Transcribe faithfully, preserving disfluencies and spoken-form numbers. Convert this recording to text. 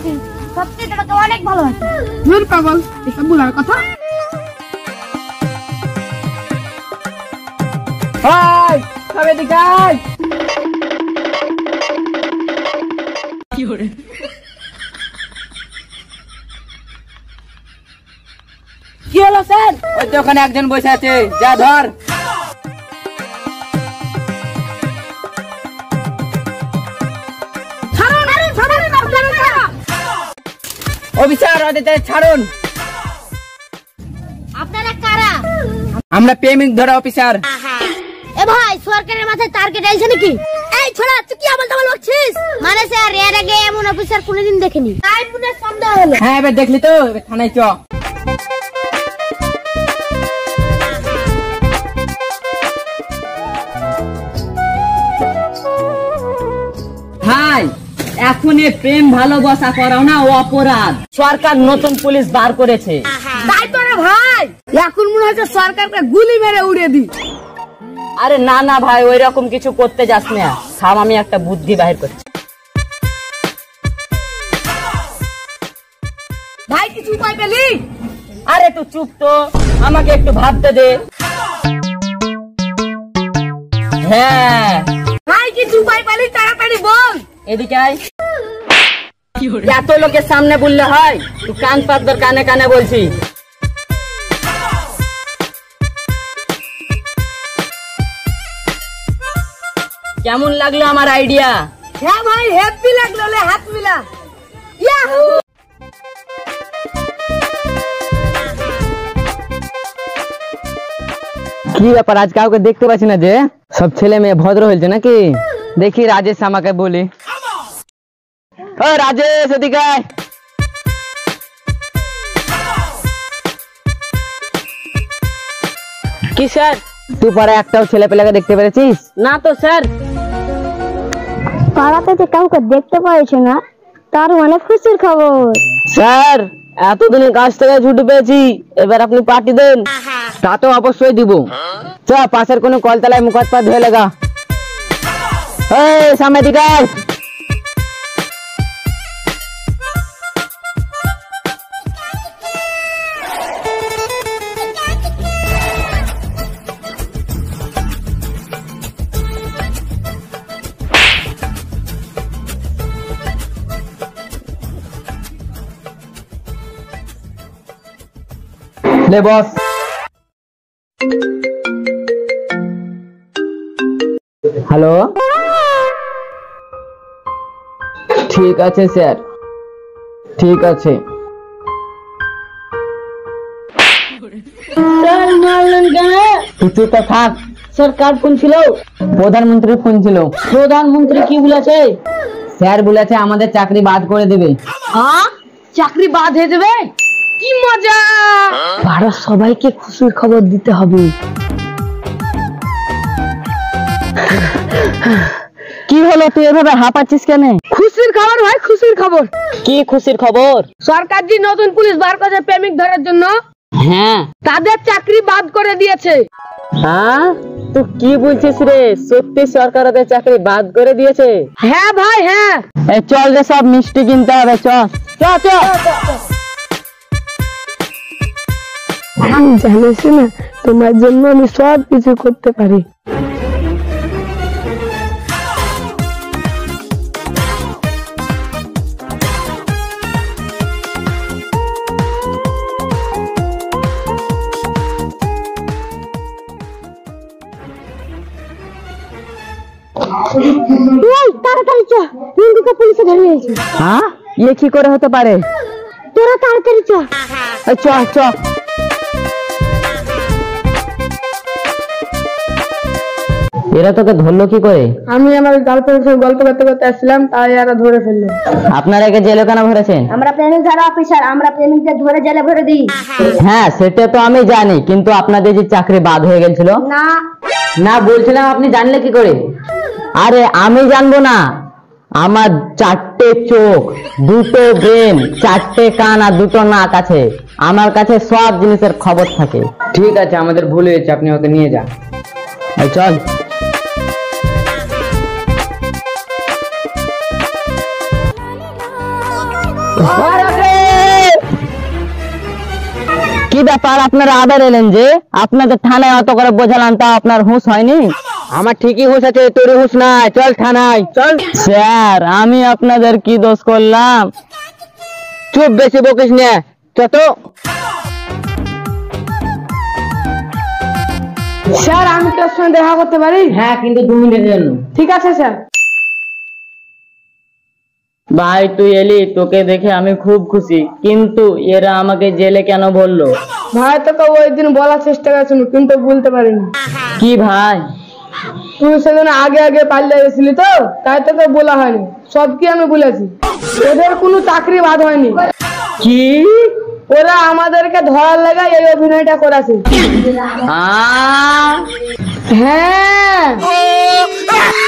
দেখেছি, সত্যি তোমাকে অনেক ভালো আছে। দূর পাগল, এসব বলার কথা। হাই সবে দিকাই কি হরে কি হলো স্যার? ওই তো ওখানে একজন বসে আছে, যা ধর। অফিসার ওদের ছাড়ুন। আপনারা কারা? আমরা প্রেমিক ধরা অফিসার। এ ভাই, সরকারের মাথায় টার্গেট আইছে নাকি? এই ছোড়া, তুই কি আবল তাবল বকছিস? মানে স্যার, এর আগে এমন অফিসার কোনোদিন দেখিনি। তাই পুরো সন্দেহ হলো। হ্যাঁ এবার দেখলি তো, এবার থানায় চ। ভাই এখন এ প্রেম ভালোবাসা করাও না অপরাধ, সরকার নতুন পুলিশ বার করেছে। তাই তো রে ভাই, এখন মনে হচ্ছে সরকারকে গুলি মেরে উড়িয়ে দি। আরে না না ভাই, ওই রকম কিছু করতে যাস না, থাম আমি একটা বুদ্ধি বাহির করছি। ভাই কিছু উপায় পেলি? আরে একটু চুপ তো, আমাকে একটু ভাবতে দে। হ্যাঁ ভাই কিছু উপায় পেলি, তাড়াতাড়ি বল। এদিকে আয়। এত লোকের সামনে বললে হয়? তুই কান পাতর, কানে কানে বলছি। কেমন লাগলো আমার আইডিয়া? হ্যাঁ ভাই, হ্যাপি লাগলো, লে হাত মিলা। ইয়াহু! কি ব্যাপার, আজ কাউকে দেখতে পাচ্ছি না যে? সব ছেলে মেয়ে ভদ্র হয়েছে নাকি? দেখি রাজেশ আমাকে বলি। ও রাজেশ, এদিকে আয়। কি স্যার? তুই পরে একটাও ছেলে পেলেকে দেখতে পেরেছিস? না তো স্যার। পাড়াতে যে কাউকে দেখতে পাইছো না, তার মানে খুশির খবর। স্যার এতদিনের কাছ থেকে ছুটি পেয়েছি, এবার আপনি পার্টি দেন। তা তো অবশ্যই দিব। চ পাশের কোনো কলতলায় মুখ হাত পা ধুয়ে লাগা। এই সামনে দিকে আয়। ले बॉस। हेलो, ठीक আছে স্যার, ঠিক আছে। স্যার মারলেন কেন? কিছু তো থাক। স্যার কার ফোন ছিল? প্রধানমন্ত্রীর ফোন ছিল। প্রধানমন্ত্রী কি বলেছে? স্যার বলেছে আমাদের চাকরি বাদ করে দেবে। হ্যাঁ, চাকরি বাদ হয়ে যাবে? কি মজা! পাড়ার সবাইকে খুশির খবর দিতে হবে। কি হলো, তুই এভাবে হাঁপাচ্ছিস কেন? খুশির খবর ভাই, খুশির খবর। কি খুশির খবর? সরকার যে নতুন পুলিশ বার করেছে প্রেমিক ধরার জন্য, হ্যাঁ তাদের চাকরি বাদ করে দিয়েছে। হ্যাঁ, তুই কি বলছিস রে? সত্যি সরকার ওদের চাকরি বাদ করে দিয়েছে? হ্যাঁ ভাই, হ্যাঁ। এই চল রে, সব মিষ্টি কিনতে হবে, চল চল চল। আমি জানিস না, তোমার জন্য আমি সব কিছু করতে পারি। তাড়াতাড়ি চ, রিঙ্কুকে পুলিশে ধরে নিয়েছে। হ্যাঁ, ইয়ে কি করে হতে পারে? তোরা তাড়াতাড়ি চ। এই চ চ। এরা তোকে ধরলো কি করে? আমি আমার গার্লফ্রেন্ডের সঙ্গে গল্প করতে করতে আসছিলাম, তাই এরা ধরে ফেললো। আপনারা একে জেলে কেন ভরেছেন? আমরা প্রেমিক ধরা অফিসার, আমরা প্রেমিকদের ধরে জেলে ভরে দিই। হ্যাঁ সেটা তো আমি জানি, কিন্তু আপনাদের যে চাকরি বাদ হয়ে গেছিল না না বলছিলাম, আপনি জানলে কি করে? আরে আমি জানবো না? আমার চারটে চোখ, দুটো ব্রেন, চারটে কান আর দুটো নাক আছে, আমার কাছে সব জিনিসের খবর থাকে। ঠিক আছে, আমাদের ভুল হয়েছে, আপনি ওকে নিয়ে যান। এই চল। কি ব্যাপার, আপনারা আবার এলেন যে? আপনাদের থানায় অত করে বোঝালাম, তা আপনার হুঁশ হয়নি? আমার ঠিকই হুঁশ আছে, তোর হুঁশ নাই। চল থানায় চল। স্যার, আমি আপনাদের কি দোষ করলাম? চুপ, বেশি বকিস না, চত। স্যার, আমি তোর সঙ্গে দেখা করতে পারি? হ্যাঁ, কিন্তু দু মিনিটের জন্য। ঠিক আছে স্যার। ভাই, তুই এলি, তোকে দেখে আমি খুব খুশি, কিন্তু এরা আমাকে জেলে কেন বললো? ভাই, তোকে ওই দিন বলার চেষ্টা করেছিল, কিন্তু বলতে পারিনি। কি ভাই? তুই সেদিন আগে আগে পালিয়ে গেছিলি তো, তাই তোকে বলা হয়নি। সব কি আমি বলেছি। ওদের কোনো চাকরি বাদ হয়নি। কি? ওরা আমাদেরকে ধরার লাগা এই অভিনয়টা করেছে। আ হ্যাঁ।